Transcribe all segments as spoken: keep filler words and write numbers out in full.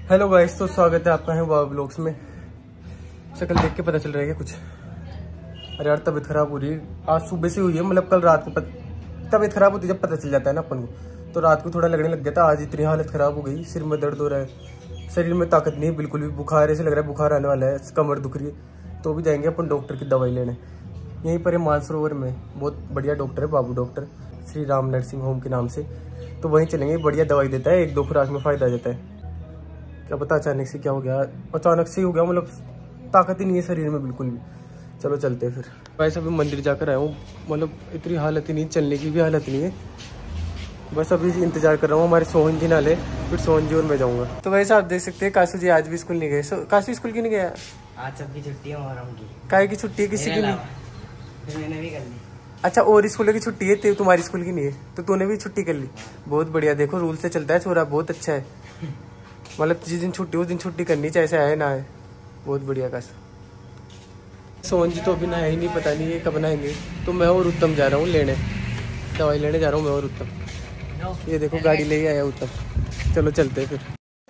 Hello guys, तो स्वागत है आपका है वाव व्लॉग्स में। शक्ल देख के पता चल रहा है क्या कुछ? अरे यार तबीयत खराब हो रही है, आज सुबह से हुई है। मतलब कल रात को पत... तबीयत खराब होती है जब पता चल जाता है ना अपन को, तो रात को थोड़ा लगने लग गया था। आज इतनी हालत खराब हो गई, सिर में दर्द हो रहा है, शरीर में ताकत नहीं है बिल्कुल भी। बुखार ऐसे लग रहा है बुखार आने वाला है, कमर दुख रही है। तो भी जाएंगे अपन डॉक्टर की दवाई लेने। यहीं पर है मानसरोवर में, बहुत बढ़िया डॉक्टर है बाबू doctor, Shri Ram nursing home के नाम से। तो वहीं चलेंगे, बढ़िया दवाई देता है, एक दो खुराक में फ़ायदा देता है। क्या पता अचानक से क्या हो गया, अचानक से ही हो गया, मतलब ताकत ही नहीं है शरीर में बिल्कुल भी। चलो चलते हैं फिर। वैसे अभी मंदिर जाकर आया हूँ, मतलब इतनी हालत ही नहीं, चलने की भी हालत नहीं है। बस अभी इंतजार कर रहा हूँ हमारे सोहन जी नाले, फिर सोहन जी और मैं जाऊँगा। तो वैसे आप देख सकते हैं काशू जी आज भी स्कूल नहीं गए। काशू स्कूल क्यों नहीं गया? आज सबकी छुट्टी है मोहर्रम की। काहे की छुट्टी है? किसी की नहीं? फिर मैंने भी कर ली। अच्छा, और स्कूल की छुट्टी है, तुम्हारी स्कूल की नहीं है, तो तूने भी छुट्टी कर ली। बहुत बढ़िया, देखो रूल से चलता है छोरा, बहुत अच्छा है। मतलब जिस दिन छुट्टी उस दिन छुट्टी करनी चाहिए, ऐसे आए ना आए। बहुत बढ़िया का। सोहन जी तो अभी नहाए ही नहीं, पता नहीं ये कब नहाएंगे। तो मैं और उत्तम जा रहा हूँ लेने, दवाई लेने जा रहा हूँ मैं और उत्तम। ये देखो गाड़ी ले आया उत्तम। चलो चलते हैं फिर।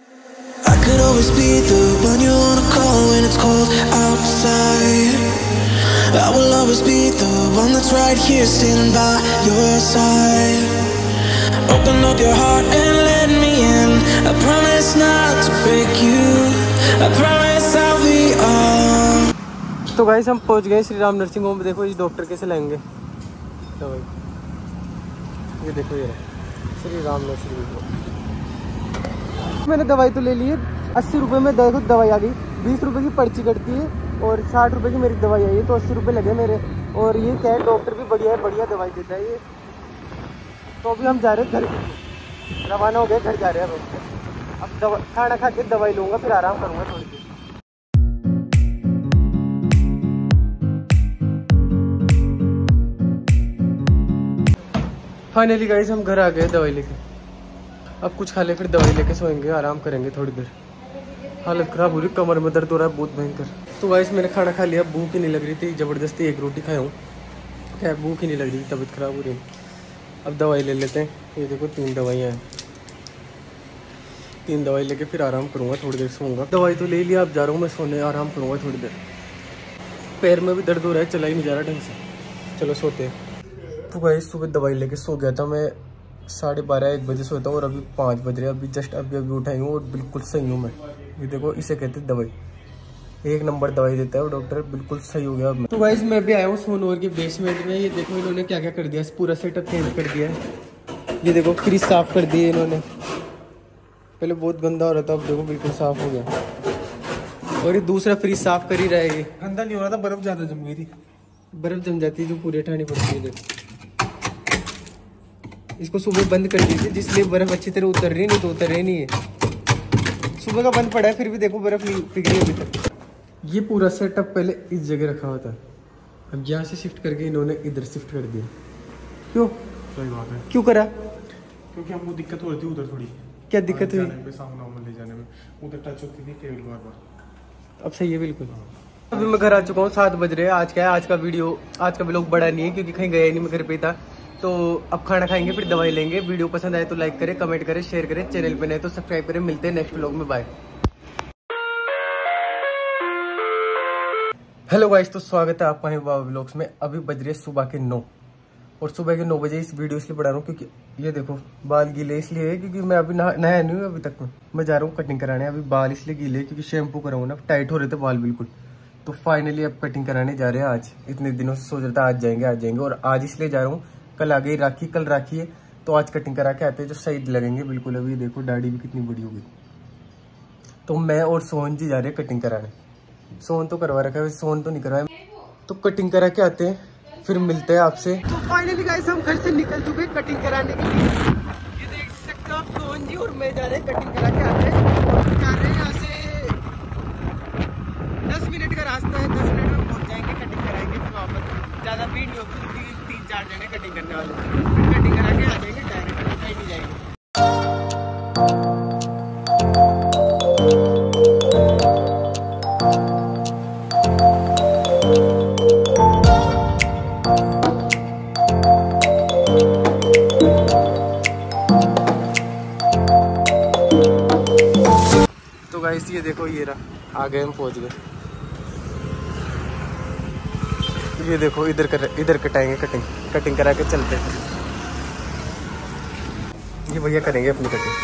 I will always be the one that's right here standing by your side. Open up your heart and let me in. I promise not to break you. I promise I'll be all. तो guys हम पहुंच गए Shri Ram nursing home. देखो इस doctor कैसे लाएंगे दवाई। ये देखो ये श्री राम नर्सिंग होम। मैंने दवाई तो ले ली है, अस्सी रुपये में देखो दवाई आ गई। बीस रुपये की पर्ची कटती है और साठ रुपए की मेरी दवाई आई है, तो अस्सी रुपए लगे मेरे। और ये क्या है, डॉक्टर भी बढ़िया है, बढ़िया दवाई देता है ये। तो अभी हम जा रहे हैं घर, रवाना हो गए, घर जा रहे हैं अब। अब दवा खाना खा के दवाई लूँगा, फिर आराम करूँगा थोड़ी देर। फाइनली गाइस हम घर आ गए दवाई लेके। अब कुछ खा ले फिर दवाई लेके सोएंगे, आराम करेंगे थोड़ी देर। हालत खराब हो रही, कमर में दर्द हो रहा है बहुत भयंकर। तो गाइस मैंने खाना खा लिया, भूख ही नहीं लग रही थी, ज़बरदस्ती एक रोटी खाया हूँ। क्या भूख ही नहीं लग रही, तबीयत खराब हो रही है। अब दवाई ले लेते हैं। ये देखो तीन दवाइयाँ हैं, तीन दवाई लेके फिर आराम करूँगा, थोड़ी देर सोऊंगा। दवाई तो ले लिया, अब जा रहा हूँ मैं सोने, आराम करूँगा थोड़ी देर। पैर में भी दर्द हो रहा है, चला ही नहीं जा रहा ढंग से। चलो सोते हैं। तो गाइस सुबह दवाई लेके सो गया था मैं, साढ़े बारह एक बजे सोता हूँ और अभी पाँच बज रहे हैं। अभी जस्ट अभी अभी उठाई हूँ और बिल्कुल सही हूँ मैं। ये देखो इसे कहते हैं दवाई, एक नंबर दवाई देता है वो डॉक्टर, बिल्कुल सही हो गया अब मैं। तो गाइस मैं भी आया हूँ सोनोवर के बेसमेंट में। ये देखो इन्होंने क्या क्या कर दिया, पूरा सेटअप चेंज कर दिया है। ये देखो फ्रिज साफ कर दिए इन्होंने, पहले बहुत गंदा हो रहा था, अब देखो बिल्कुल साफ हो गया। और ये दूसरा फ्रिज साफ कर ही रहा है। ये गंदा नहीं हो रहा था, बर्फ ज्यादा जम गई थी। बर्फ जम जाती है जो पूरे ठानी पड़ती है। इसको सुबह बंद कर दीजिए, जिसलिए बर्फ अच्छी तरह उतर रही, नहीं तो उतर रही नहीं है। सुबह का बंद पड़ा है, फिर भी देखो बर्फ नहीं पिघली अभी तक। ये पूरा सेटअप पहले इस जगह रखा हुआ था, अब यहाँ से शिफ्ट करके इन्होंने इधर शिफ्ट कर दिया। क्यों? सही बात है। क्यों करा? क्योंकि हमको दिक्कत हो रही थी उधर, थोड़ी क्या दिक्कत हुई? सामने ले जाने में उधर टच होती थी टेबल बार बार। अब सही है बिल्कुल। अभी मैं घर आ चुका हूँ, सात बज रहे हैं। आज क्या है, आज का वीडियो, आज का व्लॉग बड़ा नहीं है क्योंकि कहीं गया नहीं, मैं घर पे था। तो अब खाना खाएंगे फिर दवाई लेंगे। वीडियो पसंद आए तो लाइक करें, कमेंट करें, शेयर करें, चैनल पे नए तो सब्सक्राइब करें। मिलते हैं नेक्स्ट व्लॉग में, बाय। हेलो गाइस, तो स्वागत है आपका वाव व्लॉग्स में। अभी बज रहे सुबह के नौ, और सुबह के नौ बजे इस वीडियो इसलिए बना रहा हूँ क्योंकि ये देखो बाल गीले इसलिए है क्योंकि मैं अभी नहाया नहीं हूँ अभी तक। में मैं जा रहा हूँ कटिंग कराने। अभी बाल इसलिए गीले क्योंकि शैम्पू कराऊँ ना, टाइट हो रहे थे बाल बिल्कुल। तो फाइनली अब कटिंग कराने जा रहे हैं आज। इतने दिनों से सोच रहा था आज जाएंगे आज जाएंगे, और आज इसलिए जा रहा हूँ। कल आ गई राखी, कल राखी है, तो आज कटिंग करा के आते हैं जो सही लगेंगे बिल्कुल। अभी देखो दाढ़ी भी कितनी बड़ी हो गई। तो मैं और सोहन जी जा रहे हैं कटिंग कराने। सोहन तो करवा रखा है, सोहन तो नहीं करवाया। तो कटिंग करा के आते हैं, फिर मिलते हैं आपसे। तो फाइनली गाइस हम घर से निकल चुके हैं कटिंग कराने के लिए। ये देख सकते हो आप, सोहन जी और मैं जा रहे हैं कटिंग करा के आते हैं। जा रहे हैं यहाँ से दस मिनट का रास्ता है, दस मिनट में पहुँच जाएंगे, कटिंग कराएंगे। फिर वहाँ पर ज़्यादा भीड़ नहीं होगी, तीन चार जने कटिंग करने वाले, कटिंग करा के आ जाएंगे डायरेक्ट, कहीं नहीं जाएंगे। गाइस ये देखो, ये रहा, आ गए हम, पहुंच गए। ये देखो इधर कर इधर कटाएंगे, कटिंग कटिंग करा के चलते हैं। ये भैया करेंगे अपनी कटिंग।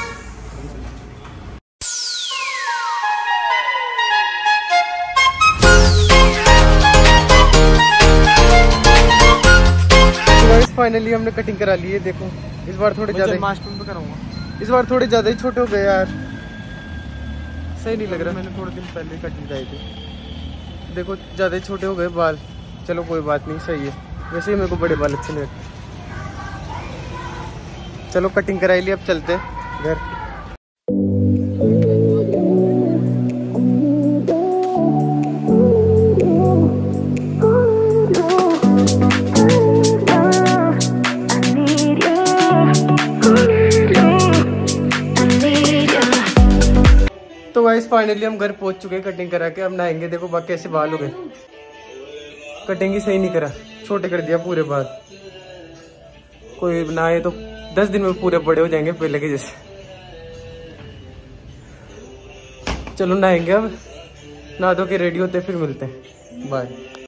फाइनली हमने कटिंग करा ली है। देखो इस बार थोड़े ज्यादा मास्टर पे कराऊंगा। इस बार थोड़े ज्यादा ही छोटे हो गए यार, सही नहीं लग रहा। मैंने थोड़े दिन पहले कटिंग कराई थी। देखो ज्यादा ही छोटे हो गए बाल। चलो कोई बात नहीं, सही है। वैसे ही मेरे को बड़े बाल अच्छे नहीं लगते। चलो कटिंग कराई ली, अब चलते हैं घर। तो गाइस फाइनली हम घर पहुंच चुके हैं कटिंग करा के। अब नहाएंगे। देखो बाकी कैसे बाल हो गए, कटिंग ही सही नहीं करा, छोटे कर दिया पूरे बाल। कोई नहाए तो दस दिन में पूरे बड़े हो जाएंगे पहले के जैसे। चलो नहाएंगे अब, नहा धो के रेडी होते फिर मिलते हैं। बाय।